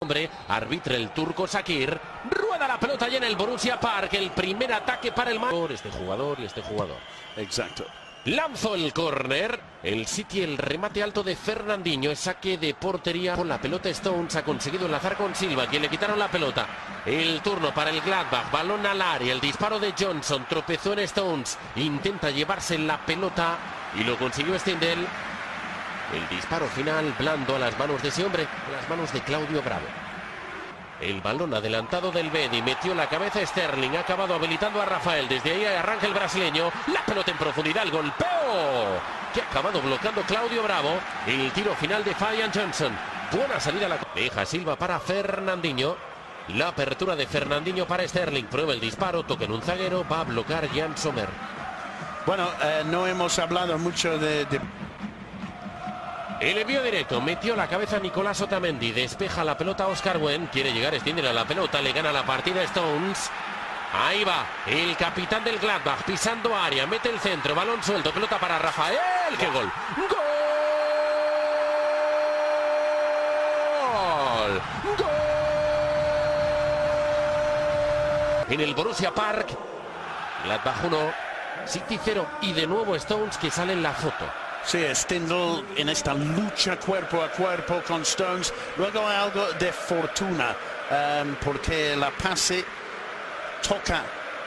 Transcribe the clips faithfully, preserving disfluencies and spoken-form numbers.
hombre, arbitra el turco Shakir, rueda la pelota ya en el Borussia Park, el primer ataque para el Madrid. Este jugador y este jugador. Exacto. Lanzó el córner, el City, el remate alto de Fernandinho, es saque de portería con la pelota. Stones ha conseguido enlazar con Silva, quien le quitaron la pelota. El turno para el Gladbach, balón al área, el disparo de Johnson, tropezó en Stones, intenta llevarse la pelota y lo consiguió Stindl. El disparo final blando a las manos de ese hombre, a las manos de Claudio Bravo. El balón adelantado del Bedi, metió la cabeza Sterling, ha acabado habilitando a Rafael, desde ahí arranca el brasileño, la pelota en profundidad, el golpeo que ha acabado bloqueando Claudio Bravo, el tiro final de Fabian Johnson, buena salida a la... Deja Silva para Fernandinho, la apertura de Fernandinho para Sterling, prueba el disparo, toca en un zaguero, va a bloquear Jan Sommer. Bueno, eh, no hemos hablado mucho de... de... El envío directo, metió la cabeza Nicolás Otamendi, despeja la pelota Oscar Wendt, quiere llegar Stindl a la pelota, le gana la partida Stones. Ahí va, el capitán del Gladbach, pisando área, mete el centro, balón suelto, pelota para Rafael, ¡qué gol! ¡Gol! ¡Gol! En el Borussia Park, Gladbach uno, City cero, y de nuevo Stones que sale en la foto. Sí, Stindl en esta lucha cuerpo a cuerpo con Stones. Luego hay algo de fortuna, um, porque la pase toca,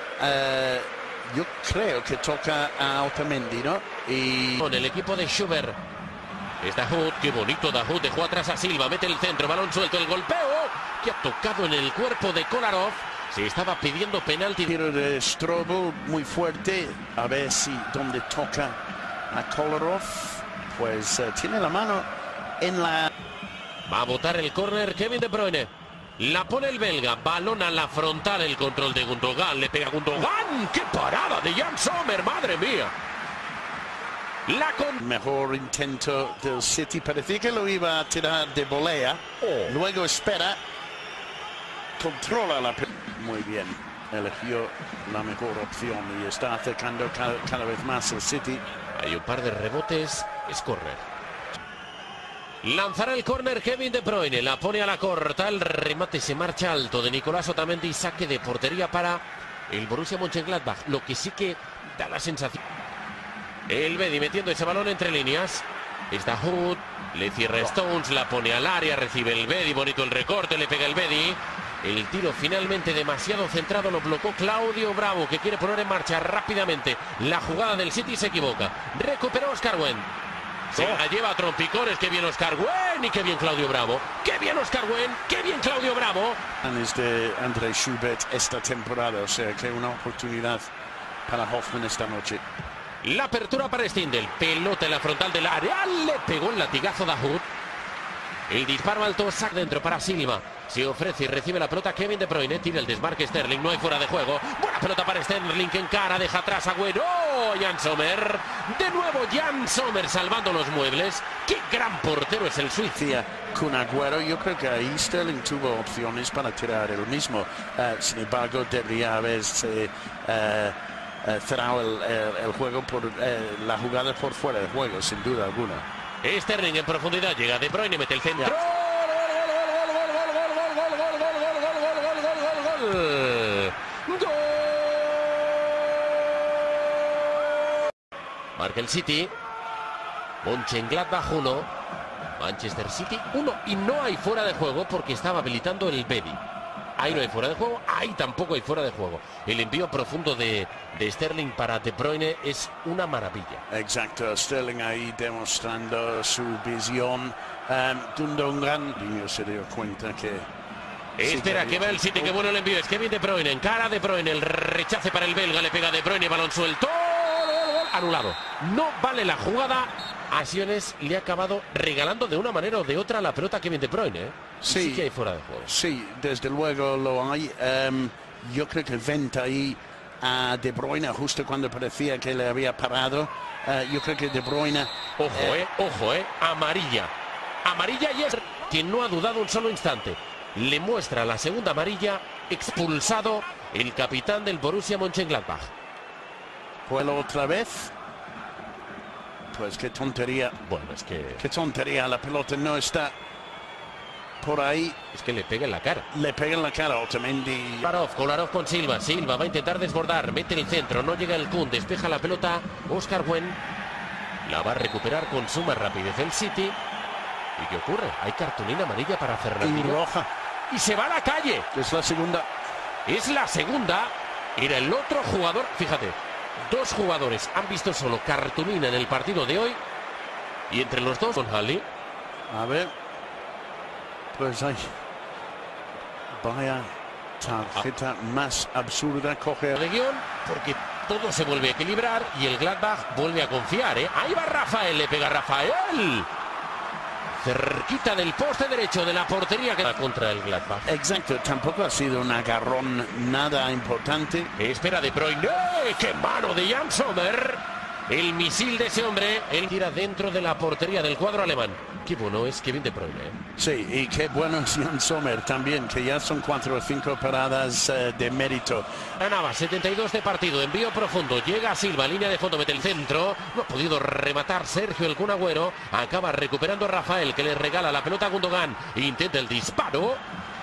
uh, yo creo que toca a Otamendi, ¿no? Y con el equipo de Schubert. Es Dahoud, qué bonito Dahoud, dejó atrás a Silva, mete el centro, balón suelto, el golpeo que ha tocado en el cuerpo de Kolarov. Se estaba pidiendo penalti. Tiro de Strobel muy fuerte, a ver si donde toca a Kolarov, pues uh, tiene la mano en la... Va a botar el córner Kevin De Bruyne. La pone el belga, balón a la frontal, el control de Gundogan, le pega Gundogan. ¡Qué parada de Jan Sommer, madre mía! La con... Mejor intento del City, parecía que lo iba a tirar de volea, oh. Luego espera, controla la... Muy bien, eligió la mejor opción y está acercando cada, cada vez más el City. Hay un par de rebotes, es córner. Lanzará el córner Kevin De Bruyne, la pone a la corta, el remate se marcha alto de Nicolás Otamendi, saque de portería para el Borussia Mönchengladbach, lo que sí que da la sensación. El Bedi metiendo ese balón entre líneas, es Dahoud, le cierra Stones, la pone al área, recibe el Bedi, bonito el recorte, le pega el Bedi. El tiro finalmente demasiado centrado, lo bloqueó Claudio Bravo, que quiere poner en marcha rápidamente la jugada del City, se equivoca. Recuperó Oscar Wendt. Se la lleva a trompicones, qué bien Oscar Wendt y qué bien Claudio Bravo. Qué bien Oscar Wendt, qué bien Claudio Bravo. Es de André Schubert esta temporada, o sea que una oportunidad para Hoffmann esta noche. La apertura para Stindl, pelota en la frontal del área, le pegó el latigazo Dahoud. El disparo alto, sac dentro para Silva. Se ofrece y recibe la pelota Kevin De Bruyne. Tira el desmarque Sterling, no hay fuera de juego. Buena pelota para Sterling, que encara, deja atrás a Agüero. ¡Oh! Jan Sommer. De nuevo Jan Sommer salvando los muebles. ¡Qué gran portero es el suizo! Con Agüero, yo creo que ahí Sterling tuvo opciones para tirar el mismo. Uh, sin embargo, debería haberse uh, uh, cerrado el, el, el juego por uh, la jugada por fuera de juego, sin duda alguna. Sterling en profundidad, llega De Bruyne, mete el centro. ¡Gol! Marca el City. Mönchengladbach uno, Manchester City uno, y no hay fuera de juego porque estaba habilitando el Bedi. Ahí no hay fuera de juego, ahí tampoco hay fuera de juego. El envío profundo de, de Sterling para De Bruyne es una maravilla. Exacto, Sterling ahí demostrando su visión. Um, Gundogan se dio cuenta que... Espera, que va el City, que bueno el envío. Es Kevin De Bruyne, encara De Bruyne, el rechace para el belga, le pega De Bruyne, balón suelto. Anulado. No vale la jugada. Acciones le ha acabado regalando de una manera o de otra la pelota a Kevin De Bruyne. ¿eh? Sí, sí que hay fuera de juego. Sí, desde luego lo hay. Um, yo creo que venta ahí a De Bruyne justo cuando parecía que le había parado. Uh, yo creo que De Bruyne... Ojo, eh, ojo, eh. Amarilla. Amarilla y es quien no ha dudado un solo instante. Le muestra la segunda amarilla, expulsado el capitán del Borussia Mönchengladbach. Pues otra vez. Pues qué tontería. Bueno, es que... Qué tontería, la pelota no está... por ahí. Es que le pega en la cara. Le pega en la cara a Otamendi. Kolarov, Kolarov con Silva. Silva va a intentar desbordar. Mete el centro. No llega el Kun. Despeja la pelota. Oscar Wen. La va a recuperar con suma rapidez el City. ¿Y qué ocurre? Hay cartulina amarilla para Y Fernandinho. roja. Y se va a la calle. Es la segunda. Es la segunda. Era el otro jugador. Fíjate. Dos jugadores han visto solo cartulina en el partido de hoy. Y entre los dos, Don Halley. A ver. Pues hay. Vaya tarjeta ah. más absurda. Coge de guión, porque todo se vuelve a equilibrar y el Gladbach vuelve a confiar, ¿eh? Ahí va Rafael, le pega Rafael. Cerquita del poste derecho de la portería que va contra el Gladbach. Exacto, tampoco ha sido un agarrón nada importante. Espera de Bruyne, ¡qué mano de Jan Sommer! El misil de ese hombre, él tira dentro de la portería del cuadro alemán. Qué bueno es Kevin De Bruyne. ¿eh? Sí, y qué bueno es Jan Sommer también, que ya son cuatro o cinco paradas uh, de mérito. Ganaba setenta y dos de partido, envío profundo, llega a Silva, línea de fondo, mete el centro. No ha podido rematar Sergio el Kun Agüero. Acaba recuperando Rafael, que le regala la pelota a Gundogan. Intenta el disparo.